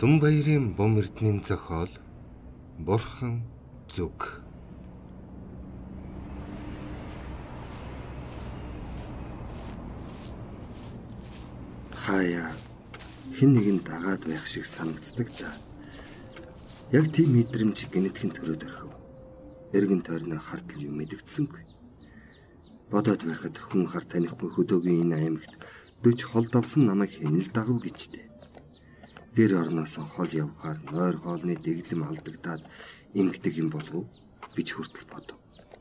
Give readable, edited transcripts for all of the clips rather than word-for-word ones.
Түн баярын бом эрдэнийн зохиол Бурхан зүг. Хаяа хэн нэгэн дагаад байх шиг санагддаг да. Яг тийм мэдрэмж гинэтхэн төрөөд орхив. Эргэн тойрны хартал юм мэдэгдсэнгүй. Бодоод байхад хүн хар танихгүй хөдөөгийн энэ аймагт 40 хол давсан намайг хянил дагав гэжтэй. Гэр орноос хол явхаар нойр хоолны дэглэм алдагдаад ингэдэг юм болов уу гэж хүртэл бодов.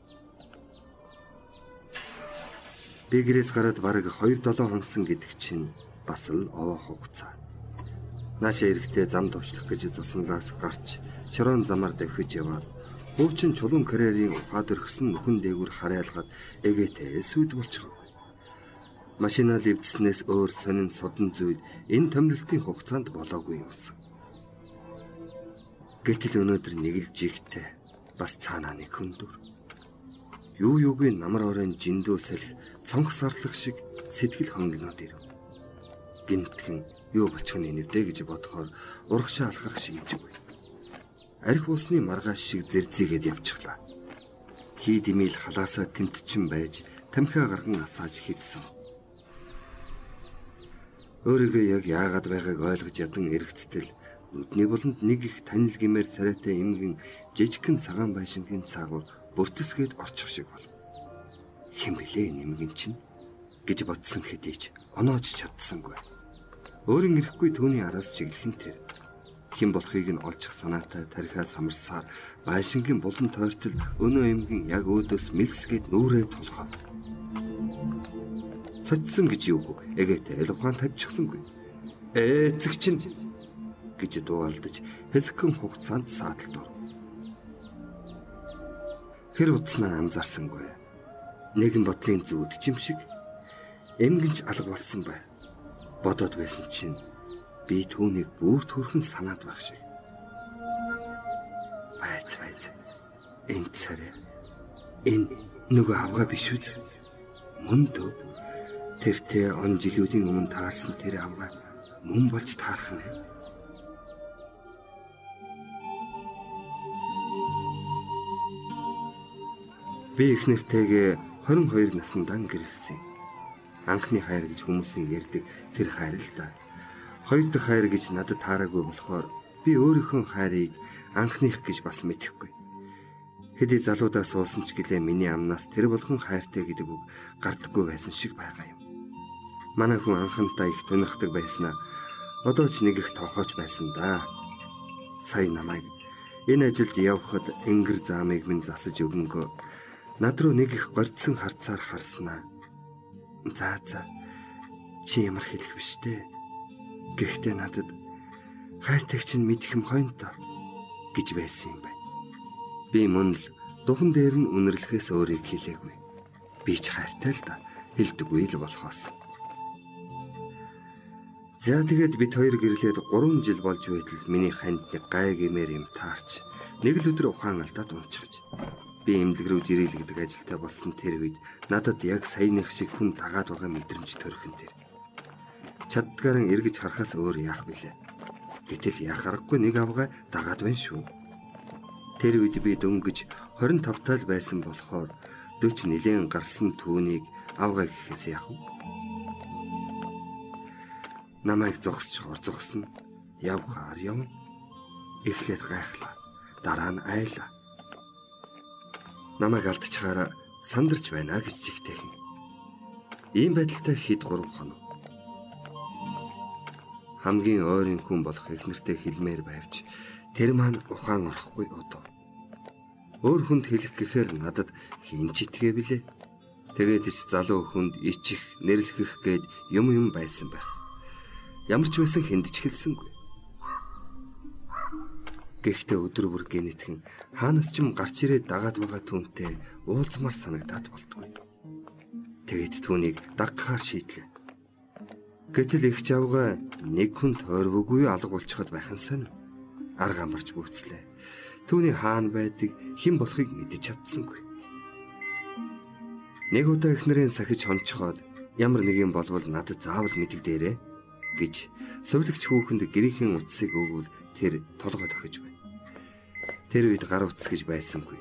Би гэрээс гараад бараг 2-7 хонсон гэдэг чинь бас л овоо хугацаа. Нааша эрэхтэй зам товчлох гэж зоснолоос гарч шорон замаар давхиж яваад хуучин чулуун карьерийн ухаад өргсөн нүхэн дээгүр хараалгаад эгээтэй сүд болчихов. Машина ливдснээс өөр сонин судан зүйл энэ томилтын хугацаанд болоогүй юмсан. Гэтэл өнөөдөр нэг л жигтэй бас цаанаа нэг хөндөр. Юу юугүй намар орон жиндөө салхи цонх сарлах шиг сэтгэл хонгиноод ирэв. Гинтхэн юу болчих нь нэвдэ гэж бодохоор урагшаа алхах шимжгүй. Арх уусны маргааш шиг зэрзийгээд явчихлаа. Хий димэл халаасаа тэмтчин байж тамхиа гарган асааж хийдсэн. Өөрийгөө яг яагаад байгааг ойлгож ядан эргэцтэл нүдний буланд нэг их танил гимээр царайтай эмгэн жижигхэн цагаан байшингийн цаагуур бүртсгээд орчих шиг бол. Хэн блэ нэмгэн чинь гэж бодсон хэдийч оноож чадсангүй. Өөрийн ирэхгүй түүний араас чиглэхэн тэр. Хэн болохыг нь олчих санаатай тархиа самарсаар байшингийн булан тойртол өнөө эмгэн яг өөдөөс мэлсгээд нүрээ тулхав. Цочсон гэж юугүй эгээтэй эл ухаан тавьчихсангүй. Эцэг чинь гэж дуулдаж хэсэгхэн хугацаанд сааталд оров. Тэр утснаа анзаарсангүй. Нэгэн бодлын зүуд чим шиг эмгэнч алга болсон бай. Бодоод байсан чинь би түүнийг бүр төрхөн санаад байх шиг. Байц. Энэ царай. Энэ нөгөө авгаа биш үү? Мөн дөө. Тэртээ он жилүүдийн өмнө таарсан тэр авгаа мөн болж таарах нэ. Би их нэртэйгээ 22 наснда гэрэлсэн. Анхны хайр гэж хүмүүсийн ярьдаг тэр хайр л да. Хоёр дахь хайр гэж надад таараагүй болохоор би өөрийнхөө хайрыг анхных гэж бас мэдэхгүй. Хэдий залуудаа суусан ч гэлээ миний амнаас тэр болгон хайртай гэдэг үг гардаггүй байсан шиг байгаа юм. Манай хүн анхантаа их тунирхдаг байснаа одоо ч нэг их тоохооч байсан да. Сая намайг энэ ажилд явхад энгэр заамыг минь засаж өгөнгөө над руу нэг их горцсон харцаар харснаа. За чи ямар хэлэх биш дээ. Гэхдээ надад хайртайг чинь мэдэх юм хойноо гэж байсан юм байна. Би мөн л духан дээр нь үнэрлэхээс өөрийг хэлээгүй. Би ч хайртай л да хэлдэггүй л болохоос. За тэгээд бид хоёр гэрлээд 3 жил болж байтал миний ханд нэг гай гэмээр юм таарч нэг л өдөр ухаан алдаад унчихж. Би эмнэлэг рүү жирэлэгдэг ажилтай болсон тэр үед надад яг саяных шиг хүн дагаад байгаа мэдрэмж төрхөн тэр. Чаддгаараа эргэж харахаас өөр яах билээ. Гэтэл яах аргагүй нэг авгаа дагаад байна шүү. Тэр үед би дөнгөж 25 таал байсан болохоор 40 нилээн гарсан түүнийг авгаа гэхээс яах вэ? Намайг зогсож орзохсон. Явхаар явна. Эхлээд гайхлаа. Дараа нь айлаа. Намайг алдчихаараа сандарч байна гэж чигтэйхэн. Ийм байдалтай хэд 3 хоног. Хамгийн ойрын хүн болох эхнэртэй хэлмээр байвч тэр маань ухаан орохгүй удав. Өөр хүнд хэлэх гэхээр надад хийн ч итгээ билээ. Тэгээд ч залуу хүнд ичих, нэрлэхэх гээд юм байсан байх. Ямар ч байсан хэндч хэлсэнгүй. Гэхдээ өдөр бүр гинэтхэн хаанаас ч юм гарч ирээд дагаад байгаа түүнтэй уулзмаар санагдаад болтгүй. Тэгээд түүнийг дагахаар шийдлээ. Гэтэл их чавга нэг хүн тойрвоогүй алга болчиход байх нь сонь. Арга амарч гүйцлээ. Түүний хаана байдаг, хэн болохыг мэдэж чадсангүй. Нэг удаа эхнэрийн сахиж хончхоод ямар нэг юм болвол надад заавал мэдэгдээрээ гэж сувилагч хүүхэнд гэрийнхэн утсыг өгвөл тэр толгой тохиж байна. Тэр үед гар утас гэж байсангүй.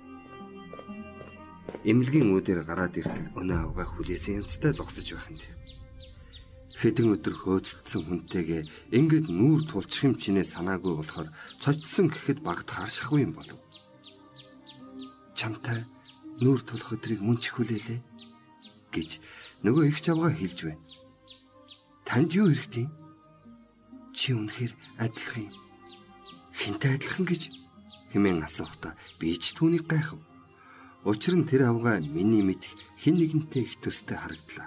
Эмнэлгийн үүдээр гараад иртэл өнөө авгаа хүлээсэн янзтай зогсож байх нь. Хэдэн өдөр хөөцөлдсөн хүнтэйгээ ингээд нүүр тулчих юм чинээ санаагүй болохоор цочсон гэхэд багт харшахгүй юм болов. Чамтай нүүр тулах өдрийг мөн ч хүлээлээ гэж нөгөө их чавгаа хэлж байна. Танд юу хэрэгтэй? Чи үнэхээр адилхан юм. Хинтэй адилхан гэж хэмээн асуухдаа би ч түүнийг гайхав. Учир нь тэр авгаа миний мэдх хэн нэгэнтэй их төстэй харагдлаа.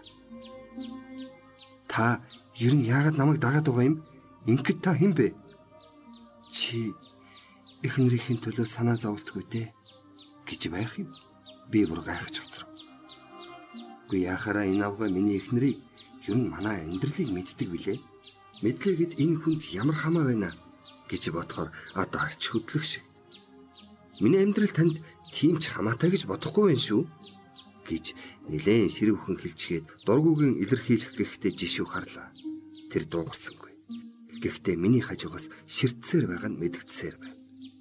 Та ер нь яагаад намайг дагаад байгаа юм? Ингээд та хэн бэ? Чи эхнэрийн төлөө санаа зовлтгүй дээ гэж байх юм. Би бүр гайхаж хоцров. Гүй яхаараа энэ авгаа миний эхнэрийг ер нь манай амьдралыг мэддэг билээ. Мэдлээгэд энэ хүнд ямар хамаа байна гэж бодохоор одоо арч хөдлөх шиг. Миний амьдрал танд тийм ч хамаатай гэж бодохгүй байх шүү гэж нэлээд ширүүхэн хэлчихэд дургүйгийн илэрхийлэх гэхтээ жишүү харлаа. Тэр дуугарсангүй. Гэхдээ миний хажуугаас ширтсээр байгаа нь мэдгдсээр байна.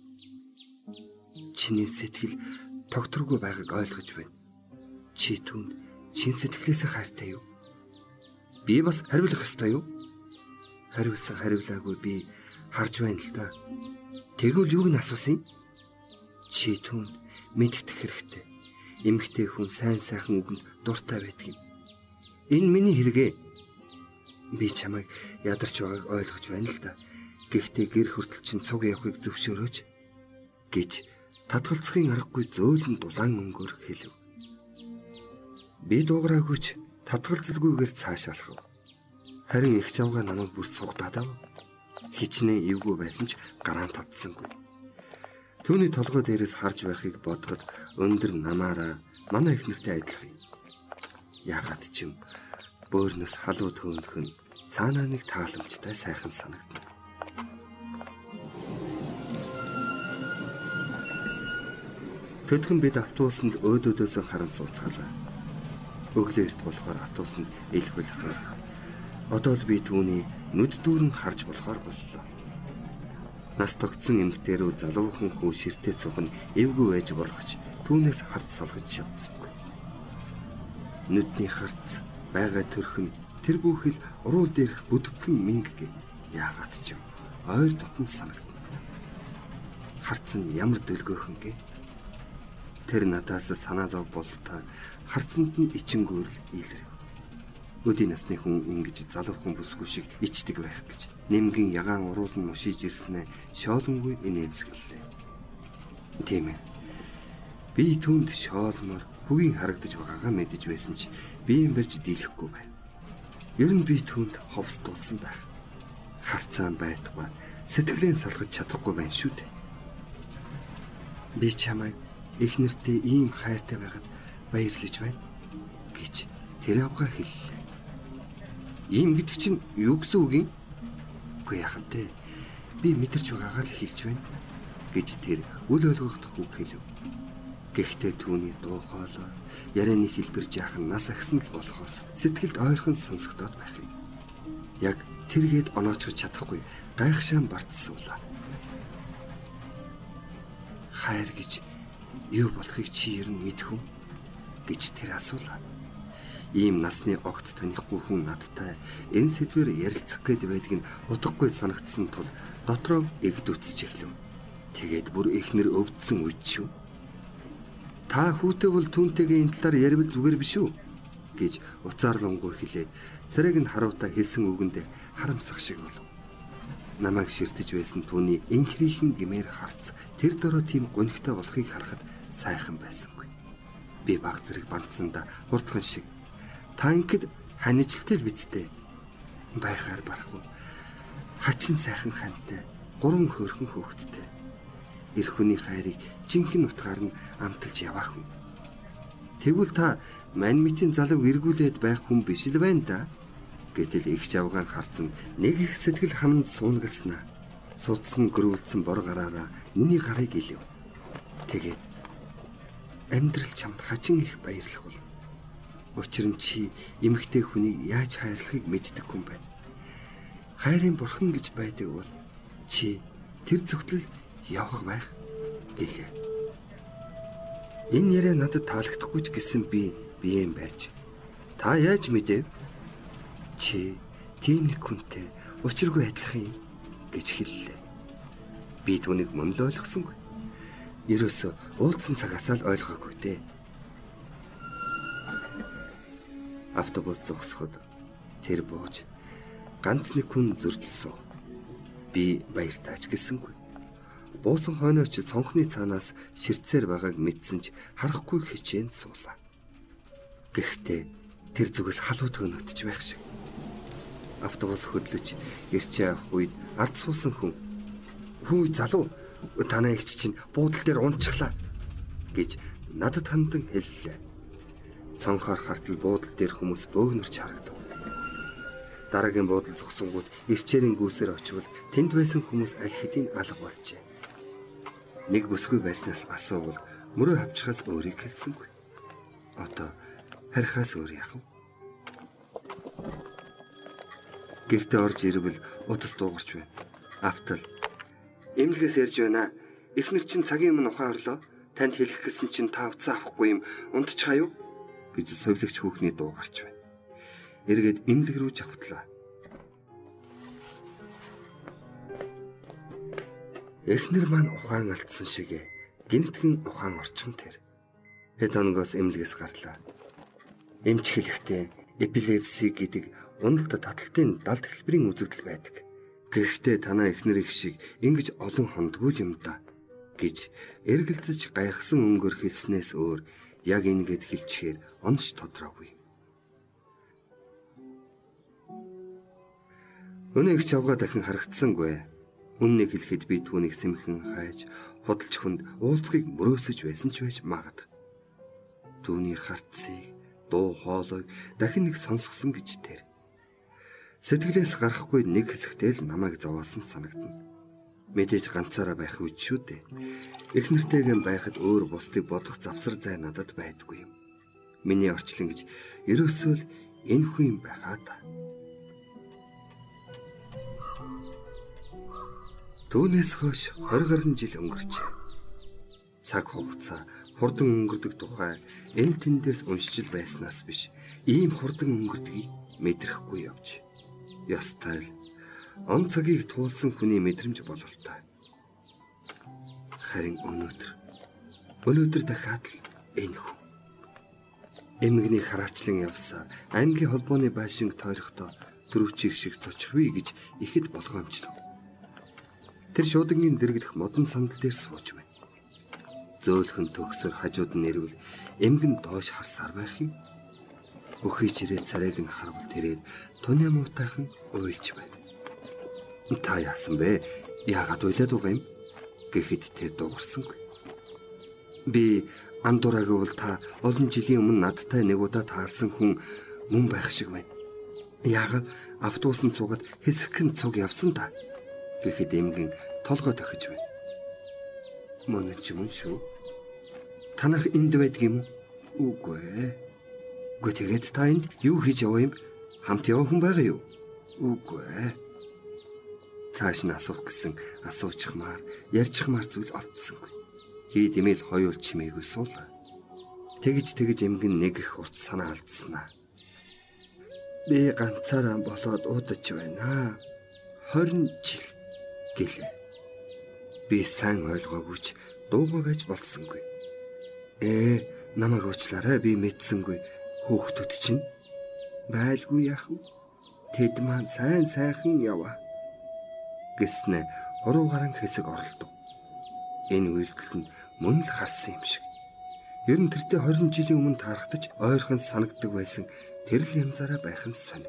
Чиний сэтгэл тогтворгүй байгааг ойлгож байна. Чи түүнд чин сэтгэлээсээ хайртай юу? Би бас хариулах ёстой юу? Хариулсан хариулаагүй би харж байна л да. Тэгвэл юуг нь асуусан? Чи түүнд мэддэх хэрэгтэй. Эмэгтэй хүн сайн сайхан үгэнд дуртай байдаг юм. Энэ миний хэрэгэ. Би чамайг ядарч байгааг ойлгож байна л да. Гэхдээ гэр хүртэл чинь цуг явахыг зөвшөөрөөч гэж татгалзахын аргагүй зөөлөн дулаан өнгөөр хэлв. Би дуугараагүйч татгалзалгүйгээр цаашаалхав. Харин их чавга намайг бүр сугдаад ав. Хичнээн эвгүй байсан ч гараан татсангүй. Түүний толгой дээрээс харж байхыг бодоход өндөр намаараа манай эхнэртэй адилхан юм. Яагаад ч юм бөөрнөөс халуу төөнөх нь цаанаа нэг тааламжтай сайхан санагдана. Төдгөн бид автобусанд өөдөөдөөс харан сууцгаалаа. Өглөө эрт болохоор автобусанд ил хулхан. Одоо л би түүний нүд дүүрэн харж болохоор боллоо. Нас тогтсон эмэгтэй рүү залуухан хүү ширтээ цухан эвгүй байж болохч түүнээс харц салгаж чадсангүй. Нүдний харц байгаа төрхөн тэр бүхэл уруул дээрх бүдгхэн мингэг яагаад ч юм ойр дотнд санагдана. Харц нь ямар дөлгөөхөн гээ. Тэр надаас санаа зов бололтой харцанд нь ичингөөрл ийлэрэв. Өдийн насны хүн ингэж залуухан бүсгүй шиг ичдэг байх гэж нэмгэн ягаан уруулан мушиж ирснэ шоолонгүй инээмсэглэлээ. Тийм ээ. Би түүнд шоолмор хөгийн харагдаж байгаагаа мэдэж байсан ч би юм барьж дийлэхгүй байв. Ер нь би түүнд ховсдуулсан байх. Харцаан байтугай сэтгэлээ салгаж чадахгүй байна шүү дээ. Би чамайг их нэртэй ийм хайртай байгаад баярлаж байна гэж тэр авгаа хэллээ. Ийм гэдэг чинь юу гэсэн үг юм? Үгүй яах вэ? Би мэдэрч байгаагаа л хэлж байна гэж тэр үл ойлгохдох үг хэлв. Гэхдээ түүний дуу хоолой ярианы хэлбэр жаахан нас агсан л болохоос сэтгэлд ойрхон сонсогдоод байх юм. Яг тэргээд оноочгож чадахгүй гайхшаан барцсуулаа. Хайр гэж юу болохыг чи ер нь мэдэх үү гэж тэр асуулаа. Ийм насны огт танихгүй хүн надтай энэ сэдвээр ярилцах гээд байдгийг удахгүй санагдсан тул дотроо эгдүцэж эхлэв. Тэгээд бүр ихнэр өвдсөн үед шүү. Та хүүтэй бол түүнтэйгээ энэ талаар ярил зүгээр биш үү гэж уцаарлангуй хэлээд царайг нь харуутаа хэлсэн үгэндээ харамсах шиг болов. Намайг ширтэж байсан түүний инхрийхэн гэмээр харц тэр дөрөө тийм гонхтой болохыг харахад сайхан байсангүй. Би баг зэрэг бантсанда хурдхан шиг та ингэд ханижлтай л бицтэй байхаар барах уу? Хачин сайхан хантай, гурван хөөрхөн хөөхттэй. Ирэх хүний хайрыг жинхэнэ утгаар нь амталж яваах хүн. Тэгвэл та мань митийн залуу эргүүлээд байх хүн биш л байна да. Гэтэл их жавгаан харцсан нэг их сэтгэл ханамж суунгалснаа. Судсан гөрүүлсэн бор гараараа миний гарыг илэв. Тэгээд амьдрал чамд хачин их баярлах болно. Учир нь чи эмэгтэй хүнийг яаж хайрлахыг мэддэг хүн байна. хайрын бурхан гэж байдаг бол чи тэр зүгтэл явах байх гэлээ. Энэ яриа надад таалагдахгүй ч гэсэн би биеэм барьж та яаж мэдэв? Чи тийм нэг хүнтэй учиргүй адилхан юм гэж хэллээ. Би түүнийг мөн л ойлгосонгүй. Ерөөсө уулзсан цагаасаа л ойлгоогүй дээ. Автобус зогсоход тэр бууж ганц нэг хүн зөрчсөн. Би баяртай ч гэсэнгүй. Буусан хойноо ч цонхны цаанаас ширцээр байгааг мэдсэн ч харахгүй хичээн суулаа. Гэхдээ тэр зүгээс халуут өнөтж байх шиг. Автобус хөдлөж ирч явах үед ард суусан хүн "Хүү залуу, танай эгч чинь буудлын дээр унчихлаа" гэж надад хандан хэллээ. Цонхоор хартал буудлын дээр хүмүүс бөөгнөрч харагдав. Дараагийн буудлын зогсонгууд ирчээрийн гүйсээр очивол тэнд байсан хүмүүс аль хэдийн алга болжээ. Нэг бүсгүй байснаас асуувал мөрөө хавчхаас өөрийг хэлсэнгүй. Одоо харихаас өөр яах вэ? Гэртээ орж ирвэл утас дуугарч байна. Автал "Эмнэлгээс ярьж байна. Эхнэр чинь цагийн өмнө ухаан орлоо. Танд хэлэх гэсэн чинь та уцаа авахгүй юм. Унтчихаа юу?" гэж совилогч хүүхний дуу гарч байна. Эргээд эмнэлэг рүү жавтлаа. Эхнэр маань ухаан алдсан шигэ гинтгэн ухаан орчин тэр. Хэд хоногоос эмнэлгээс гарлаа. Эмч хэлэхдээ эпилепси гэдэг уналт таталтын далд хэлбэрийн үзэгдэл байдаг. Гэхдээ танаа эхнэр их шиг ингэж олон хондгүй юм да гэж эргэлзэж гайхсан өнгөөр хэлснээс өөр яг ингэж хэлчихээр онц тодроогүй. Өнөө их чавга дахин харагдсангүй. Үннийг хэлэхэд би түүнийг сэмхэн хайж, худалч хүнд уулзахыг мөрөөсөж байсан ч байж магад. Түүний харцыг, дуу хоолойг дахин нэг сонсгосон гэж тэр. Сэтгэлээс гарахгүй нэг хэсэгтэй л намайг зовоосон санагдана. Мэдээж ганцаараа байх үуч шүү дээ. Эхнэртэйгэн байхад өөр бусдыг бодох завсар зай надад байдгүй юм. Миний орчлон гэж ерөөсөө л энэхүү юм байхаа та. Түүнээс хойш 20 гаруй жил өнгөрчээ. Цаг хугацаа хурдан өнгөрдөг тухай энэ тэндээс уншиж байснаас биш, ийм хурдан өнгөрдгийг мэдрэхгүй явж. Ястай л он цагийг туулсан хүний мэдрэмж бололтой. Харин өнөөдөр дахиад л энэ хүн. Эмгэгний хараачлан явсаар аймгийн холбооны байшинг тойрохдоо дөрөвчийг шиг цочихвээ гэж ихэд болгоомжлов. Тэр шуудагны дэргэдэх модон сандал дээр сууж байна. Зөөлхөн төгсөр хажууд нь ирвэл эмгэн доош харсаар байх юм. Өхийч ирээд царайг нь харвал тэрээр туны муутайхан уйлж байна. Та яасан бэ? Яагаад уйлаад байгаа юм? Гэхэд тэр дуугарсангүй. Би андураагүй бол та олон жилийн өмнө надтай нэг удаа таарсан хүн мөн байх шиг байна. Яагаад автобусанд суугаад хэсэгхэн цуг явсан та? Гэхэд эмгэн толгой тохиж байна. Мөн ч юм шүү. Танах энд байдаг юм уу? Үгүй. Тэгээд та энд юу хийж яваа юм? Хамт яваа хүн байгаа юу? Үгүй. Цааш нь асуух гэсэн асуучихмаар, ярьчихмаар зүйл олдсонгүй. Хийдимэл хоёул чимээгүй суулаа. Тэгж эмгэн нэг их урт санаа алдснаа. Би ганцаараа болоод удаж байна. 20 жил гэлээ. Би сайн ойлгоогүй ч дуугүй байж болсонгүй. Намайг уучлаарай, би мэдсэнгүй. Хүүхдүүд чинь байлгүй яах вэ? Тэд маань сайхан яваа. Гэснэ уруугаран хэсэг оролдов. Энэ үйлдэл нь мөн л харсан юм шиг. Ер нь тэртээ 20 жилийн өмнө таархдаж ойрхон санагддаг байсан тэрл янзаараа байх нь сонь.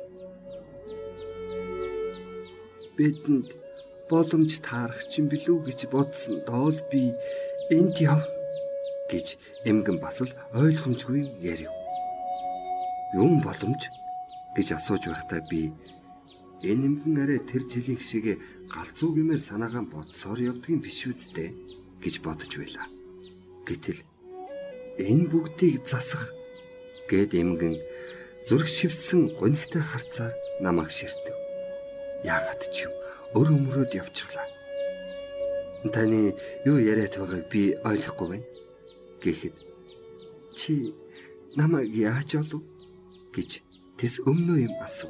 Бидэнд боломж таарах чинь билүү гэж бодсон доол би энд яв гэж эмгэн бас л ойлгомжгүй юм ярив. Юм боломж гэж асууж байхдаа би энэ эмгэн арай тэр жилийн хшигээ галзуу гэмээр санаагаан бодсоор явдгийн биш үсттэй гэж бодож байлаа. Гэтэл энэ бүгдийг засах гэд эмгэн зүрх шивсэн гонигтай харцаар намайг ширтэв. Яагаад ч юм өрөмрөөд явчихлаа. Таны юу яриад байгааг би ойлгохгүй байна гэхэд чи намайг яаж олов гэж тэс өмнөө юм асуув.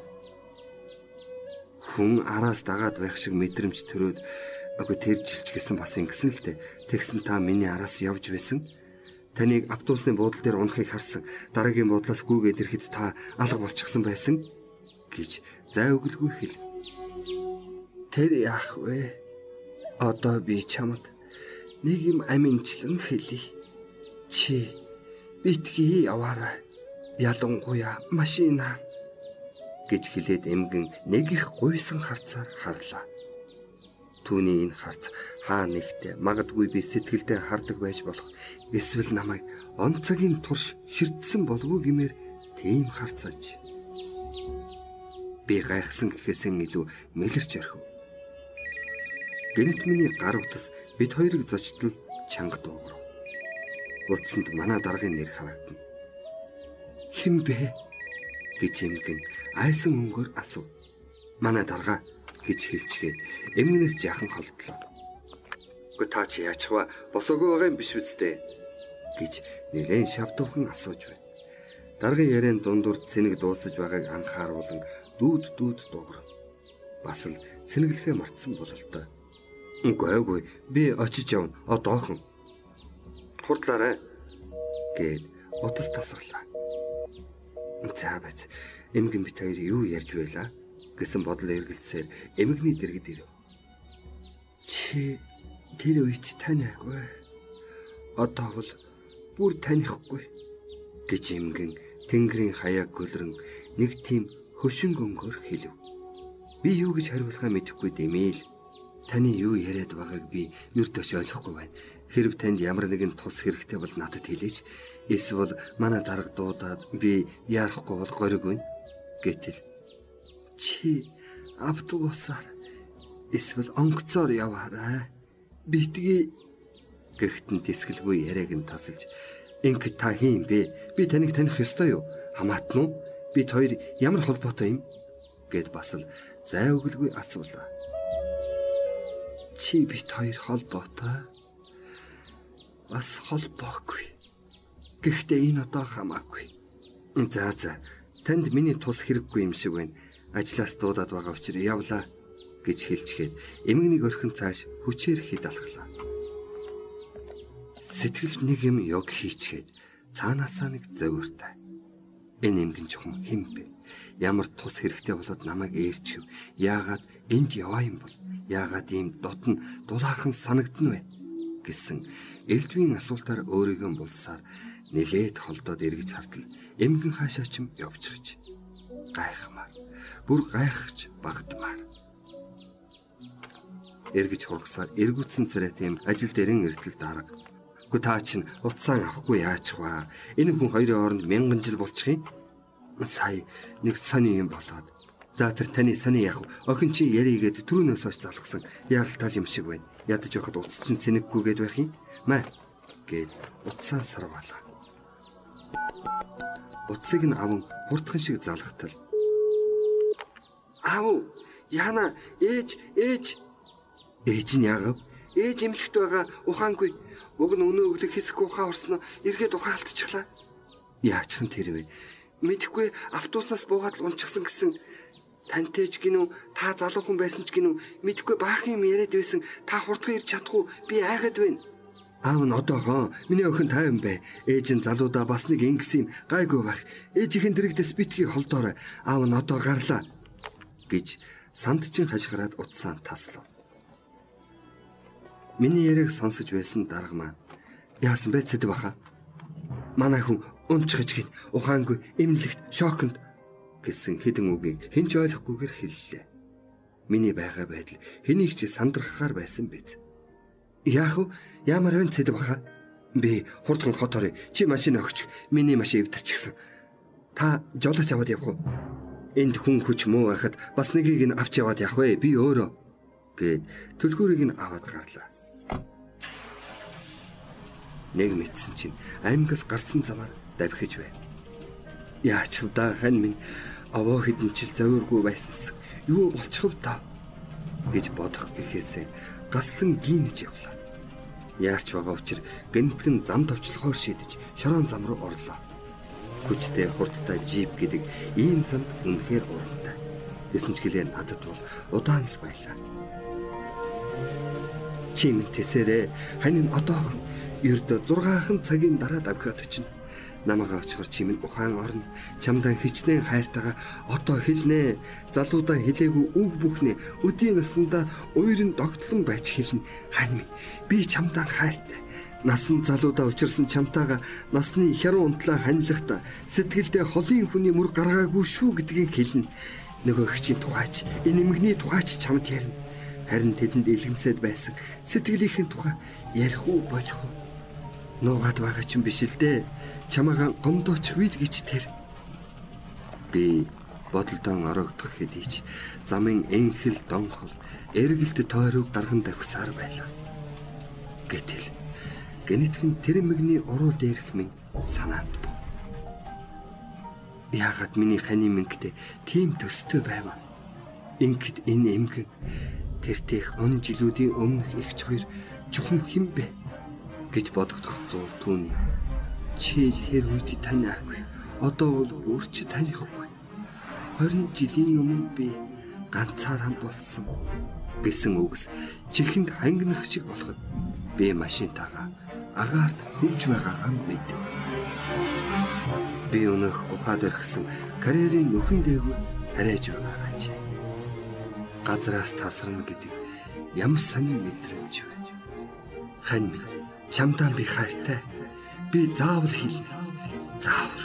Хүн араас дагаад байх шиг мэдрэмж төрөөд агуу тэр жилч гэсэн бас ингэсэн л дээ. Тэгсэн та миний араас явж байсан. Таныг автобусны буудлын дээр унахыг харсан. Дараагийн буудлаас гүйгээд ирэхэд та алга болчихсон байсан гэж зай өгөлгүй хэл. Тэр яах вэ? Одоо би чамд нэг юм аминчлан хэлье. Чи битгий яваарай. Ялангуяа машина гэж хэлээд эмгэн нэг их гуйсан харцаар харлаа. Түүний энэ харц хаа нэгтээ магадгүй би сэтгэлдээ хардаг байж болох, эсвэл намайг онцгийн турш ширдсэн болов гэмээр тийм харцаач. Би гайхсан гэхээсээ илүү мэлэрч орхив. Гэнэт миний гар утас бид хоёрыг зочтол чанга дууграв. Утсанд манай даргын нэр харагдана. Хэн бэ гэж эмгэн айсан өнгөөр асуув. Манай дарга гэж хэлчихээд эмгэнээс жаахан холдлоо. Гү та чи яачхва босоогүй байгаа юм биш үстэй гэж нэлээд шавдуухан асууж байна. Даргын яриан дундуур цэник дуулсаж байгааг анхааруулан дүүд дууграв. Бас л цэнэглэхээ мартсан бололтой. Үгүй би очиж явна одоохон. Хурдлаарай гэд утас тасглаа. За бац эмгэн бит хоёр юу ярьж байлаа гэсэн бодол эргэлзсээр эмгний дэргэд ирэв. Чи тэр үед таниагүй. Одоо бол бүр танихгүй гэж эмгэн тэнгэрийн хаяа гөлрөн нэг тийм хөшин гөнгөөр хэлв. Би юу гэж хариулахаа мэдэхгүй дэмээл. Таны юу яриад байгааг би ердөөч ойлгохгүй байна. Хэрв танд ямар нэгэн тус хэрэгтэй бол надад хэлээч. Эсвэл манай дарга дуудаад би яарахгүй бол гориг байна гэтэл. Чи автобусаар эсвэл онгоцоор яваарай. Битгий гэгтэн тэсгэлгүй яриаг нь тасалж "Инг та хин бэ? Би таныг таних ёстой юу? Хамаатан уу? Бид хоёр ямар холбоотой юм?" гэд бас л зай өгөлгүй асуулаа. Чи бит хоёр холбоотой? Бас холбоогүй. Гэхдээ энэ одоо хамаагүй. За танд миний тус хэрэггүй юм шиг байна. Ажлаас дуудаад байгаа учраас явлаа гэж хэлчихээд эмгэнийг орхин цааш хүчээр хэд алхлаа. Сэтгэлд нэг юм ёг хийчгээд цаанаасаа нэг зовиртай. Энэ эмгэн чухам хэм бэ? Ямар тус хэрэгтэй болоод намайг ээрчв? Яагаад энд яваа юм бол? Яагаад ийм дотн дулаахан санагдна вэ? Гэсэн элдвийн асуултаар өөрийгөө булсаар нэлээд холдоод эргэж хартал эмгэн хаашаа ч юм явчихж гайхмаар. Бүр гайхаж багдмаар. Эргэж хургасаар эргүүцэн царайтай ажил дээрэн эртэл дарга. Гү та чинь утсаа авахгүй яачих вэ? Энэ хүн хоёрын хооронд 1000 жил болчих юм. Сая нэг сони юм болоод. За тэр таны сони яах вэ? Охин чи яригээд түрүүнөөс хойш залгсан яаралтай юм шиг байна. Ядаж байхад утас чинь цэнэггүйгээд байх юм. Маа гэд утсаа сарвалаа. Утсыг нь аван хурдхан шиг залгатал. Аав, яана, ээж нь яагав? Ээж эмлэгт байгаа, ухаангүй. Уг нь өнөө өглөө хэсэг ухаан орсноо эргээд ухаан алдчихлаа. Яачихын тэр вэ? Мэдхгүй автобуснаас буугаад л унчихсан гэсэн. Тантай ч гинүү, та залуухан байсан ч гинүү, мэдхгүй баахан юм яриад байсан. Та хурдхан ирж чадахгүй, би айгаад байна. Аав нь одоогоо миний охин тайван бай. Ээж нь залуудаа бас нэг ингэсэн юм гайгүй байх. Ээжийнхэн дэрэгдээс битгий холдоорой. Аав нь одоо гарлаа гэж санд чин хашгираад утсаа таслав. Миний яриаг сонсож байсан дарга маань яасан бэ цэд баха? Манай хүн унчгаж гин ухаангүй эмнэлэгт шоконд гэсэн хэдэн үгийг хэн ч ойлгохгүйгээр хэллээ. Миний байгаа байдал хэнийг ч сандрахаар байсан биз. Яах вэ? Ямар вэ цэд баха? Би хурдхан хотоорой. Чи машин өгч. Миний машин эвдэрчихсэн. Та жолооч аваад явах уу? Энд хүн хүч муу байхад бас нэгийг нь авч яваад явах вэ? Би өөрөө гэд төлхөөрийг нь аваад гарлаа. Нэг мэдсэн чинь аймгаас гарсан замаар давхиж бай. Яач вэ хань минь Овоо хэдэнчил завиургүй байсанс юу болчихв та гэж бодох гэхээсээ гаслан гинэж явлаа. Яарч байгаа учир гэнэтгэн зам товчлохоор шийдэж шороон зам руу орлоо. Хүчтэй хурдтай жип гэдэг ийм замд үнэхээр урамтай. Тэсэн ч гэлээ надад бол удаан л байлаа. Чимэн тэсэрэ хань одоохон ердөө 6хан цагийн дараа давхиад очино. Намайгаа очихор чимэн ухаан орно. Чамдан хичнээн хайртайгаа одоо хэлнэ. Залуудаа хэлээгүй үг бүхнээ өдийн наснда уйрын догтлон байж хэлнэ. Хань минь би чамдан хайртай. Насан залуудаа учирсан чамтайгаа насны хяруу унтлаа ханилахта сэтгэлдээ холын хүний мөр гаргаагүй шүү гэдгийг хэлнэ. Нөгөө хчийн тухайч, энэмгний тухайч чамд ярина. Харин тэдэнд илгэмсэд байсан сэтгэлийнхэн тухай ярих уу болох уу? Нуугаад байгаа ч юм биш л дээ. Чамаагаа гомдооч вил гэж тэр. Би бодолдоо орогдох хэдий ч замын энхэл донхол эргэлт тойрог гарган давхсаар байлаа. Гэтэл гэнэтгэн тэр мэгний уруу дээрх минь санаанд бо. Яагаад миний хани мэнгтээ тийм төстэй байв? Ингээд энэ эмгэн тэртех он жилүүдийн өмнөх ихч хоёр чухам хэм бэ гэж бодогдох зур түүний. Чи тэр үед таниагүй. Одоо бол өөрч танихгүй. 20 жилийн өмнө би ганцаараа болсон гэсэн үгс чихэнд хангинах шиг болоход би машинтайгаа агаарт хөвж байгаагаа мэд. Би өнөх ухаад өргсөн карьерийн нөхөн дээгүүр харайж байгаагаа чи. Газраас тасарна гэдэг ямар сонин мэдрэмж вэ? Хань минь чамдаа би хайртай. Би заавал хэлнэ. Заавал.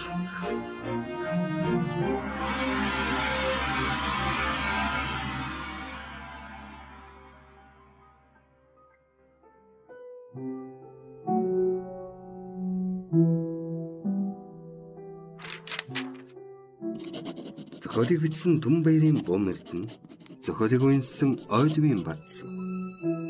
Зохиолыг бичсэн Түмбаярын Бум Эрдэнэ, зохиолыг уншсан Ойлвийн Бадсүг.